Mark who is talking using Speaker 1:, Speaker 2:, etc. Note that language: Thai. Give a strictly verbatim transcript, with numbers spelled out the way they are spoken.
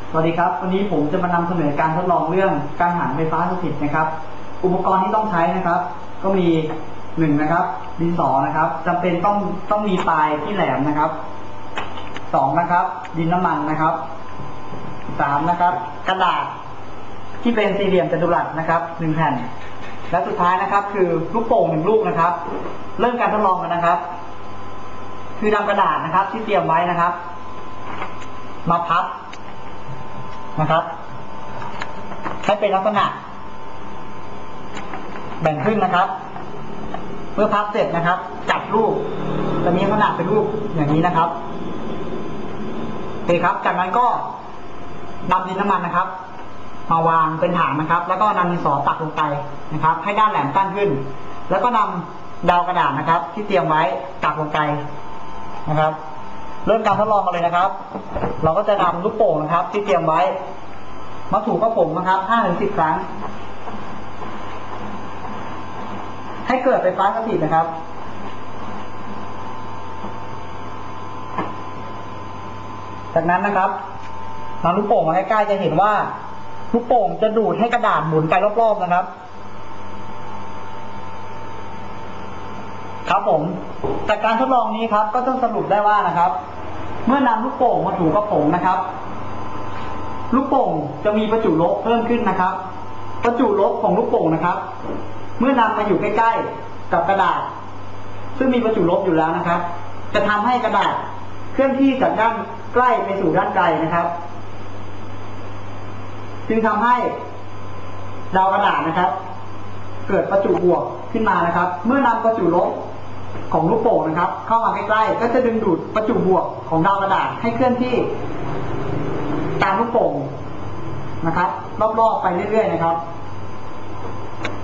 Speaker 1: สวัสดีครับวันนี้ผมจะมานำเสนอการทดลองเรื่องกังหันไฟฟ้าสถิตนะครับ อุปกรณ์ที่ต้องใช้นะครับ ก็มีหนึ่งนะครับดินสอนะครับจำเป็นต้องต้องมีปลายที่แหลมนะครับสองนะครับดินน้ำมันนะครับสามนะครับกระดาษที่เป็นสี่เหลี่ยมจัตุรัสนะครับหนึ่งแผ่นและสุดท้ายนะครับคือลูกโป่งหนึ่งลูกนะครับเริ่มการทดลองกันนะครับคือนำกระดาษนะครับที่เตรียมไว้นะครับมาพับนะครับให้เป็นลักษณะแบ่งครึ่งนะครับเมื่อพับเสร็จนะครับจัดรูปจะมีลักษณะเป็นรูปอย่างนี้นะครับโอเคครับจากนั้นก็นำดินน้ำมันนะครับมาวางเป็นฐานนะครับแล้วก็นำดินสอปักลงไปนะครับให้ด้านแหลมตั้งขึ้นแล้วก็นำดาวกระดาษนะครับที่เตรียมไว้ปักลงไปนะครับเริ่มการทดลองกันเลยนะครับเราก็จะนำลูกโป่งนะครับที่เตรียมไว้มาถูกกับผมนะครับ ห้าถึงสิบ ครั้งให้เกิดไฟฟ้าสถิตนะครับจากนั้นนะครับนำลูกโป่งมาใกล้ๆจะเห็นว่าลูกโป่งจะดูดให้กระดาษหมุนไปรอบๆนะครับครับผมจากการทดลองนี้ครับก็ต้องสรุปได้ว่านะครับเมื่อนำลูกโป่งมาถูกับผงนะครับลูกโป่งจะมีประจุลบเพิ่มขึ้นนะครับประจุลบของลูกโป่งนะครับเมื่อนำมาอยู่ใกล้ๆกับกระดาษซึ่งมีประจุลบอยู่แล้วนะครับจะทำให้กระดาษเคลื่อนที่จากด้านใกล้ไปสู่ด้านไกลนะครับจึงทำให้ดาวกระดาษนะครับเกิดประจุบวกขึ้นมานะครับเมื่อนำประจุลบของลูกโป่งนะครับเข้ามาใกล้ๆก็จะดึงดูดประจุบวกของดาวกระดาษให้เคลื่อนที่ตามลูกโป่งนะครับรอบๆไปเรื่อยๆนะครับ